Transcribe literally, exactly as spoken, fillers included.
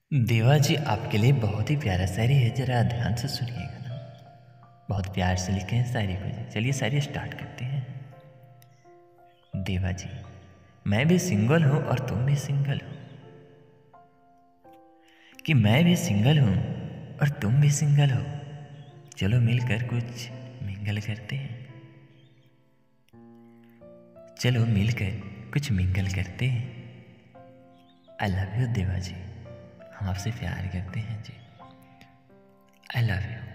देवा जी आपके लिए बहुत ही प्यारा शायरी है, जरा ध्यान से सुनिएगा ना। बहुत प्यार से लिखे हैं शायरी को जी। चलिए शायरी स्टार्ट करते हैं। देवा जी, मैं भी सिंगल हूँ और तुम भी सिंगल हो, कि मैं भी सिंगल हूँ और तुम भी सिंगल हो, चलो मिलकर कुछ मिंगल करते हैं। चलो मिलकर कुछ मिंगल करते हैं। आई लव यू देवा जी, हम आपसे प्यार करते हैं जी। I love you.